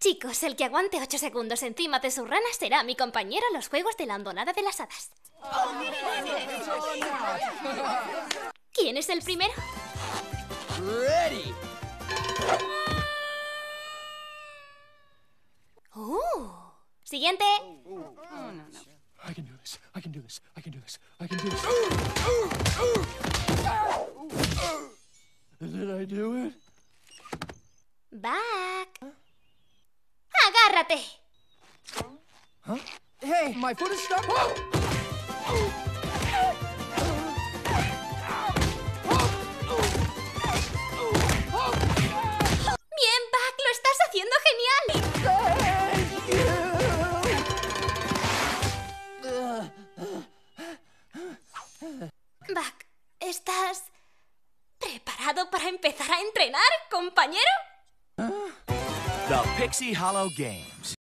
Chicos, el que aguante 8 segundos encima de su rana será mi compañero en los juegos de la hondonada de las hadas. ¿Quién es el primero? Ready. Siguiente. I can do this. I can do this. I can do this. I can do this. Did I do it? Back. ¡Agárrate! Huh? Hey, my foot is stuck. Bien, Buck, lo estás haciendo genial. Buck, ¿estás preparado para empezar a entrenar, compañero? The Pixie Hollow Games.